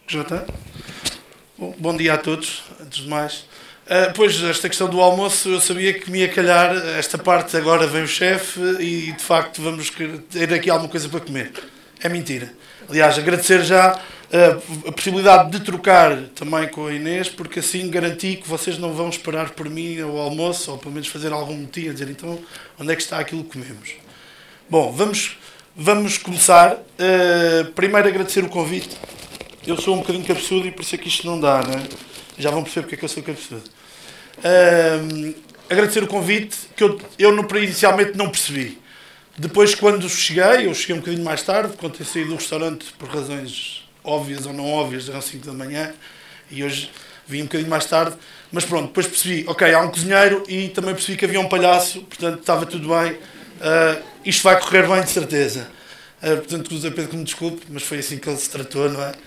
Já está? Bom dia a todos, antes de mais. Pois, esta questão do almoço, eu sabia que me ia calhar esta parte, agora vem o chefe e, de facto, vamos ter aqui alguma coisa para comer. É mentira. Aliás, agradecer já a possibilidade de trocar também com a Inês, porque assim garanti que vocês não vão esperar por mim ao almoço, ou pelo menos fazer algum motivo, a dizer, então, onde é que está aquilo que comemos? Bom, vamos começar. Primeiro agradecer o convite. Eu sou um bocadinho cabeçudo e por isso é que isto não dá, não é? Já vão perceber porque é que eu sou cabeçudo. Agradecer o convite, que eu inicialmente não percebi. Depois, quando cheguei, eu cheguei um bocadinho mais tarde, quando eu saí do restaurante por razões óbvias ou não óbvias, eram 5 da manhã, e hoje vim um bocadinho mais tarde, mas pronto, depois percebi, ok, há um cozinheiro e também percebi que havia um palhaço, portanto estava tudo bem, isto vai correr bem de certeza. Portanto, José Pedro que me desculpe, mas foi assim que ele se tratou, não é?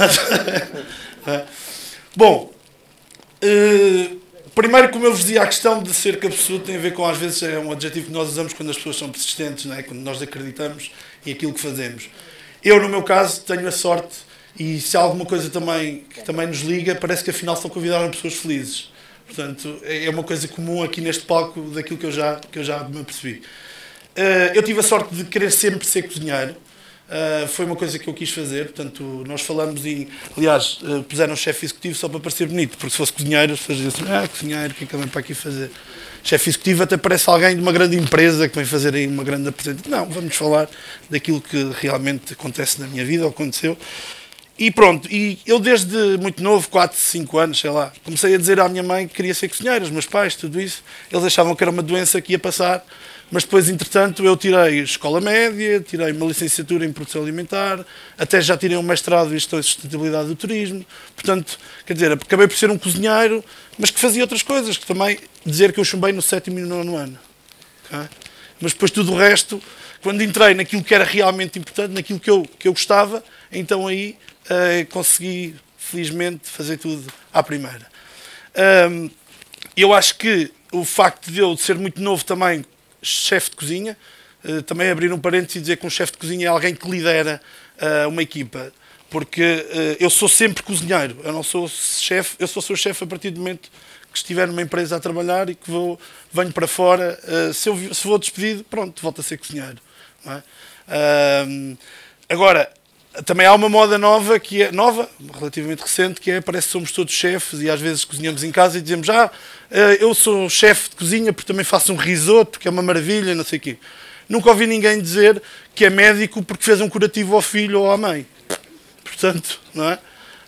Bom, primeiro, como eu vos dizia, a questão de ser cabeçudo tem a ver com, às vezes, é um adjetivo que nós usamos quando as pessoas são persistentes, não é? Quando nós acreditamos em aquilo que fazemos. Eu, no meu caso, tenho a sorte, e se há alguma coisa também que também nos liga, parece que afinal são convidaram pessoas felizes. Portanto, é uma coisa comum aqui neste palco daquilo que eu já me apercebi. Eu tive a sorte de querer sempre ser cozinheiro. Foi uma coisa que eu quis fazer, portanto, nós falamos em... Aliás, puseram chefe executivo só para parecer bonito, porque se fosse cozinheiro, as pessoas diziam assim, cozinheiro, o que é que ele vem para aqui fazer? Chefe executivo até parece alguém de uma grande empresa que vem fazer aí uma grande apresentação. Não, vamos falar daquilo que realmente acontece na minha vida, ou aconteceu. E pronto, e eu desde muito novo, 4, 5 anos, sei lá, comecei a dizer à minha mãe que queria ser cozinheiro, os meus pais, tudo isso. Eles achavam que era uma doença que ia passar. Mas depois, entretanto, eu tirei escola média, tirei uma licenciatura em produção alimentar, até já tirei um mestrado em gestão e sustentabilidade do turismo. Portanto, quer dizer, acabei por ser um cozinheiro, mas que fazia outras coisas, que também dizer que eu chumbei no 7º e no 9º ano. Okay? Mas depois tudo o resto, quando entrei naquilo que era realmente importante, naquilo que eu gostava, então aí consegui, felizmente, fazer tudo à primeira. Eu acho que o facto de eu ser muito novo também, chefe de cozinha, também abrir um parênteses e dizer que um chefe de cozinha é alguém que lidera uma equipa, porque eu sou sempre cozinheiro, eu não sou chefe, eu só sou chefe a partir do momento que estiver numa empresa a trabalhar e que venho para fora, se vou despedido, pronto, volto a ser cozinheiro. Não é? Agora, também há uma moda nova, que é nova, relativamente recente, que é, parece que somos todos chefes e às vezes cozinhamos em casa e dizemos, eu sou chefe de cozinha porque também faço um risoto, que é uma maravilha, não sei o quê. Nunca ouvi ninguém dizer que é médico porque fez um curativo ao filho ou à mãe. Portanto, não é?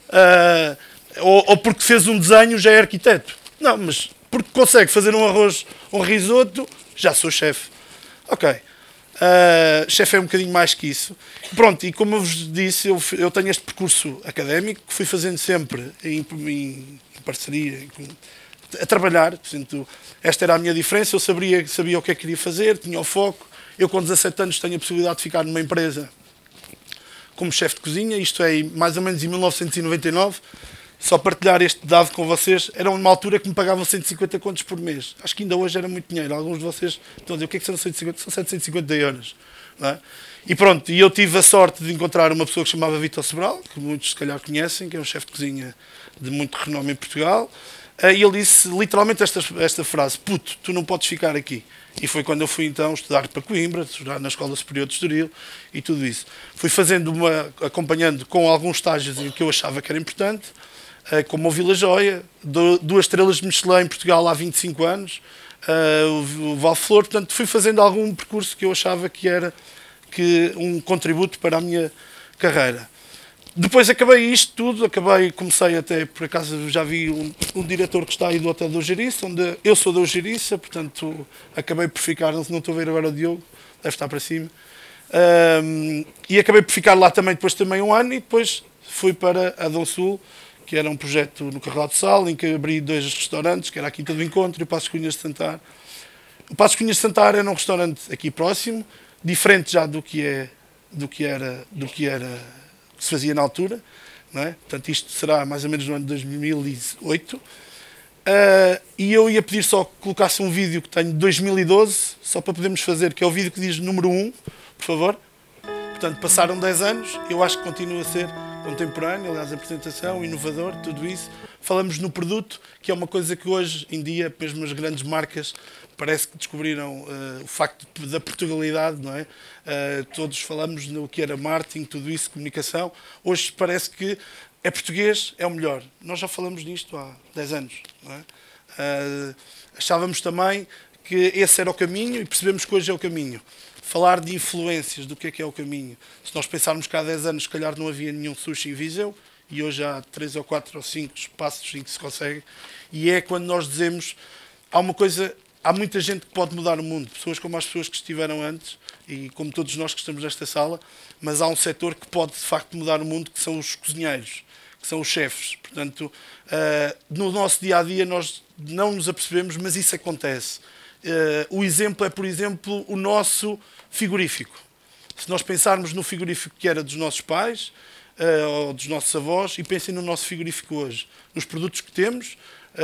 Ou porque fez um desenho já é arquiteto. Não, mas porque consegue fazer um arroz, um risoto, já sou chefe. Ok. Chefe é um bocadinho mais que isso. Pronto, e como eu vos disse, eu tenho este percurso académico que fui fazendo sempre em parceria, a trabalhar. Portanto, esta era a minha diferença. Eu sabia o que é que queria fazer, tinha o foco. Eu, com 17 anos, tenho a possibilidade de ficar numa empresa como chefe de cozinha. Isto é mais ou menos em 1999. Só partilhar este dado com vocês, era uma altura que me pagavam 150 contos por mês. Acho que ainda hoje era muito dinheiro. Alguns de vocês estão a dizer, o que é que são 150? São 750 euros. Não é? E pronto, e eu tive a sorte de encontrar uma pessoa que se chamava Vítor Sobral, que muitos se calhar conhecem, que é um chefe de cozinha de muito renome em Portugal. E ele disse literalmente esta frase, puto, tu não podes ficar aqui. E foi quando eu fui então estudar para Coimbra, estudar na Escola Superior de Estoril e tudo isso. Fui acompanhando com alguns estágios em que eu achava que era importante, como o Vila Joia, 2 estrelas de Michelin em Portugal há 25 anos, o Valflor, portanto fui fazendo algum percurso que eu achava que era um contributo para a minha carreira. Depois acabei isto tudo, comecei até, por acaso já vi um diretor que está aí do Hotel da Ugeriça, onde eu sou da Ugeriça, portanto acabei por ficar, não estou a ver agora o Diogo, deve estar para cima, e acabei por ficar lá depois também um ano, e depois fui para a Dom Sul, que era um projeto no Carral de Sal, em que abri 2 restaurantes, que era a Quinta do Encontro e o Passos Cunhas de Santar. O Passos Cunhas de Santar era um restaurante aqui próximo, diferente já do que se fazia na altura, não é? Portanto, isto será mais ou menos no ano de 2008. E eu ia pedir só que colocasse um vídeo que tenho de 2012, só para podermos fazer, que é o vídeo que diz número 1, por favor. Portanto, passaram 10 anos, eu acho que continua a ser contemporâneo, aliás, a apresentação, inovador, tudo isso. Falamos no produto, que é uma coisa que hoje em dia, mesmo as grandes marcas, parece que descobriram o facto da Portugalidade, não é? Todos falamos no que era marketing, tudo isso, comunicação. Hoje parece que é português, é o melhor. Nós já falamos nisto há 10 anos, não é? Achávamos também que esse era o caminho e percebemos que hoje é o caminho. Falar de influências, do que é o caminho. Se nós pensarmos que há 10 anos, se calhar não havia nenhum sushi em Viseu, e hoje há 3 ou 4 ou 5 espaços em que se consegue, e é quando nós dizemos, há muita gente que pode mudar o mundo, pessoas como as pessoas que estiveram antes, e como todos nós que estamos nesta sala, mas há um setor que pode de facto mudar o mundo, que são os cozinheiros, que são os chefes. Portanto, no nosso dia-a-dia nós não nos apercebemos, mas isso acontece. O exemplo é, por exemplo, o nosso frigorífico. Se nós pensarmos no frigorífico que era dos nossos pais ou dos nossos avós, e pensem no nosso frigorífico hoje, nos produtos que temos,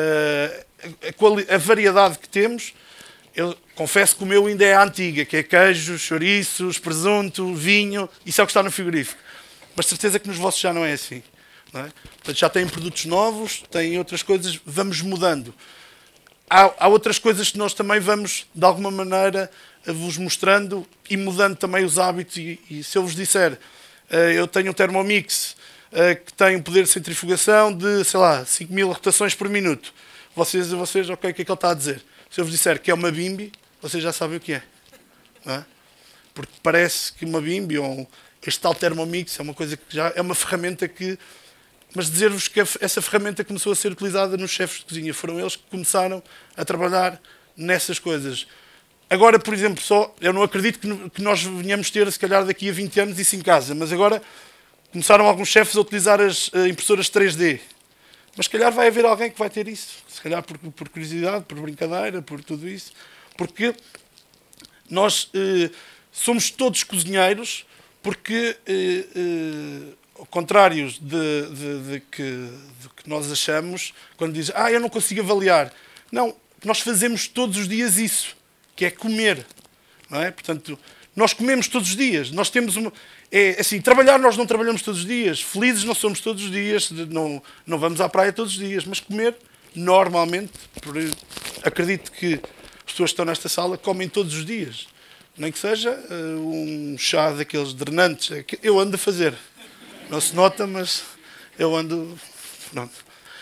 a variedade que temos, eu confesso que o meu ainda é a antiga, que é queijo, chouriços, presunto, vinho, isso é o que está no frigorífico. Mas certeza que nos vossos já não é assim. Não é? Portanto, já têm produtos novos, têm outras coisas, vamos mudando. Há outras coisas que nós também vamos, de alguma maneira, vos mostrando e mudando também os hábitos. E se eu vos disser, eu tenho um Thermomix que tem um poder de centrifugação de, sei lá, 5.000 rotações por minuto. Vocês, ok, o que é que ele está a dizer? Se eu vos disser que é uma Bimby, vocês já sabem o que é. Não é? Porque parece que uma Bimby ou este tal Thermomix é uma coisa que já é uma ferramenta que... Mas dizer-vos que essa ferramenta começou a ser utilizada nos chefes de cozinha. Foram eles que começaram a trabalhar nessas coisas. Agora, por exemplo, eu não acredito que nós venhamos ter, se calhar, daqui a 20 anos isso em casa. Mas agora começaram alguns chefes a utilizar as impressoras 3D. Mas se calhar vai haver alguém que vai ter isso. Se calhar por curiosidade, por brincadeira, por tudo isso. Porque nós somos todos cozinheiros, porque... ao contrário de que nós achamos, quando dizem, eu não consigo avaliar. Não, nós fazemos todos os dias isso, que é comer. Não é? Portanto, nós comemos todos os dias. Nós temos assim, trabalhar nós não trabalhamos todos os dias. Felizes não somos todos os dias, não vamos à praia todos os dias. Mas comer, normalmente, acredito que as pessoas que estão nesta sala comem todos os dias. Nem que seja um chá daqueles drenantes. Eu ando a fazer. Não se nota, mas eu ando... Pronto.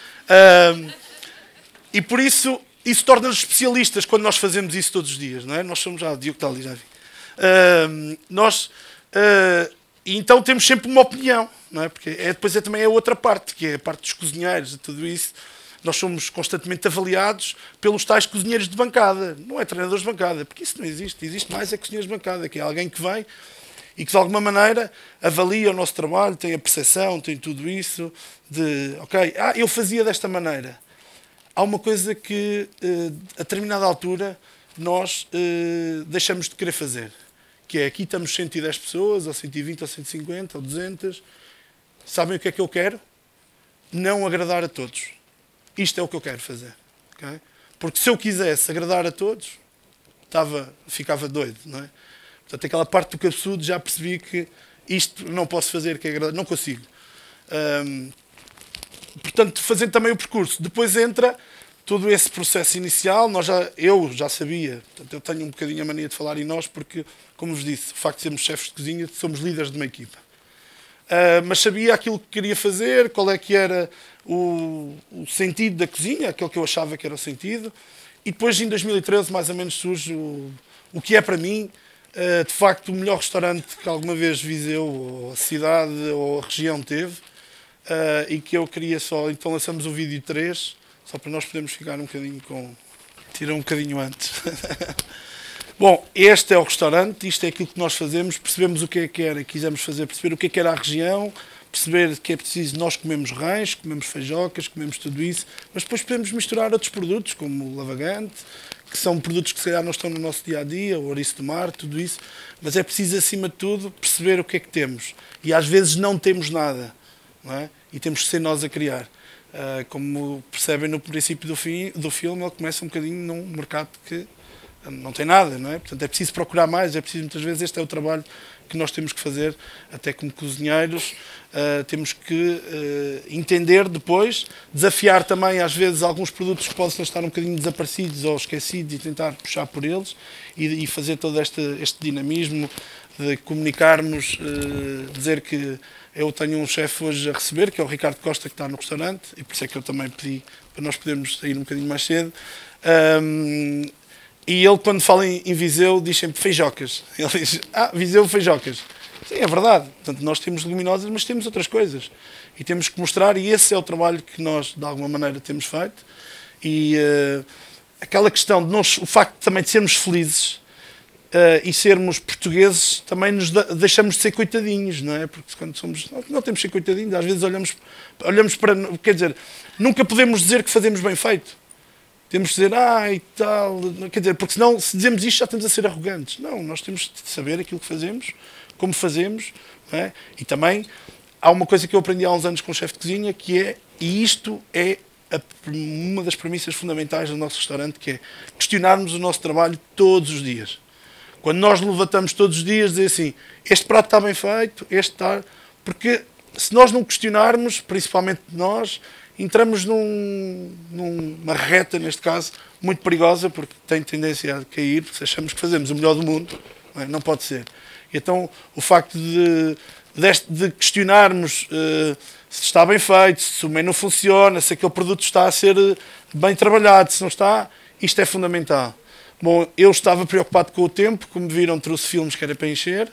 E por isso torna-nos especialistas quando nós fazemos isso todos os dias. Não é? Nós somos... Diogo está ali, já vi. E então temos sempre uma opinião. Não é? Porque depois também a outra parte, que é a parte dos cozinheiros e tudo isso. Nós somos constantemente avaliados pelos tais cozinheiros de bancada. Não é treinadores de bancada, porque isso não existe. Existe mais cozinheiros de bancada, que é alguém que vem... e que de alguma maneira avalia o nosso trabalho, tem a percepção, tem tudo isso, de, ok, eu fazia desta maneira. Há uma coisa que, a determinada altura, nós deixamos de querer fazer, que é, aqui estamos 110 pessoas, ou 120, ou 150, ou 200, sabem o que é que eu quero? Não agradar a todos. Isto é o que eu quero fazer. Okay? Porque se eu quisesse agradar a todos, ficava doido, não é? Portanto, aquela parte do cabeçudo, já percebi que isto não posso fazer, que é agradável, não consigo. Portanto, fazendo também o percurso. Depois entra todo esse processo inicial. Eu já sabia, portanto, eu tenho um bocadinho a mania de falar em nós, porque, como vos disse, o facto de sermos chefes de cozinha, somos líderes de uma equipa. Mas sabia aquilo que queria fazer, qual é que era o sentido da cozinha, aquilo que eu achava que era o sentido. E depois, em 2013, mais ou menos, surge o que é para mim, de facto, o melhor restaurante que alguma vez Viseu, ou a cidade, ou a região teve, e que eu queria só... Então lançamos o vídeo 3, só para nós podermos ficar um bocadinho com... Tirar um bocadinho antes. Bom, este é o restaurante, isto é aquilo que nós fazemos, percebemos o que era, quisemos fazer, perceber o que era a região, perceber que é preciso, nós comemos rãs, comemos feijocas, comemos tudo isso, mas depois podemos misturar outros produtos, como o lavagante, que são produtos que se calhar não estão no nosso dia-a-dia, o ouriço do mar, tudo isso, mas é preciso, acima de tudo, perceber o que é que temos. E às vezes não temos nada, não é? E temos que ser nós a criar. Como percebem no princípio do filme, ele começa um bocadinho num mercado que não tem nada, não é? Portanto, é preciso procurar mais, é preciso, muitas vezes, este é o trabalho que nós temos que fazer, até como cozinheiros, temos que entender depois, desafiar também, às vezes, alguns produtos que possam estar um bocadinho desaparecidos ou esquecidos e tentar puxar por eles e fazer todo este dinamismo de comunicarmos, dizer que eu tenho um chefe hoje a receber, que é o Ricardo Costa, que está no restaurante, e por isso é que eu também pedi para nós podermos sair um bocadinho mais cedo. E ele, quando fala em Viseu, diz sempre feijocas. Ele diz, Viseu, feijocas. Sim, é verdade. Portanto, nós temos leguminosas, mas temos outras coisas. E temos que mostrar, e esse é o trabalho que nós, de alguma maneira, temos feito. E aquela questão de nós, o facto também de sermos felizes e sermos portugueses, também nos deixamos de ser coitadinhos, não é? Porque quando somos... Não temos de ser coitadinhos, às vezes olhamos para... Quer dizer, nunca podemos dizer que fazemos bem feito. Temos de dizer, e tal, quer dizer, porque senão, se dizemos isto, já estamos a ser arrogantes. Não, nós temos de saber aquilo que fazemos, como fazemos, não é? E também, há uma coisa que eu aprendi há uns anos com o chefe de cozinha, que é, e isto é uma das premissas fundamentais do nosso restaurante, que é questionarmos o nosso trabalho todos os dias. Quando nós levantamos todos os dias, dizer assim, este prato está bem feito, este está... Porque se nós não questionarmos, principalmente nós, entramos numa reta, neste caso, muito perigosa, porque tem tendência a cair, porque achamos que fazemos o melhor do mundo, não pode ser. Então, o facto de questionarmos se está bem feito, se o menu funciona, se aquele produto está a ser bem trabalhado, se não está, isto é fundamental. Bom, eu estava preocupado com o tempo, como viram, trouxe filmes que era para encher,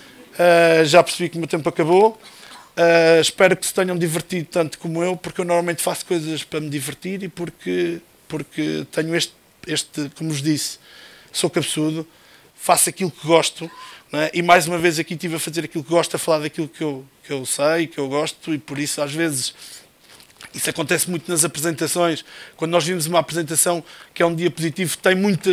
já percebi que o meu tempo acabou. Espero que se tenham divertido tanto como eu, porque eu normalmente faço coisas para me divertir e porque tenho este, como vos disse, sou cabeçudo, faço aquilo que gosto, não é? E mais uma vez aqui estive a fazer aquilo que gosto, a falar daquilo que eu sei, que eu gosto, e por isso às vezes isso acontece muito nas apresentações. Quando nós vimos uma apresentação que é um dia positivo, tem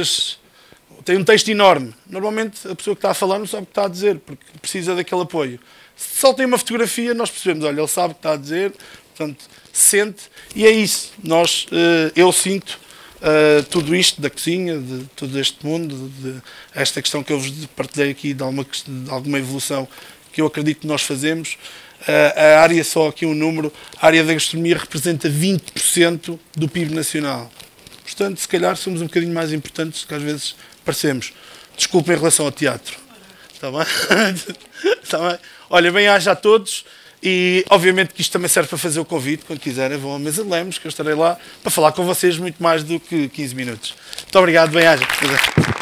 um texto enorme. Normalmente a pessoa que está a falar não sabe o que está a dizer, porque precisa daquele apoio. Se só tem uma fotografia, nós percebemos, olha, ele sabe o que está a dizer, portanto, sente, e é isso. Eu sinto tudo isto da cozinha, de todo este mundo, de esta questão que eu vos partilhei aqui, de alguma evolução que eu acredito que nós fazemos. A área, só aqui um número, a área da gastronomia representa 20% do PIB nacional. Portanto, se calhar somos um bocadinho mais importantes do que às vezes parecemos. Desculpa em relação ao teatro. Está bem? Está bem? Olha, bem-aja a todos e obviamente que isto também serve para fazer o convite, quando quiserem vão à mesa de Lemos, que eu estarei lá para falar com vocês muito mais do que 15 minutos. Muito obrigado, bem-aja.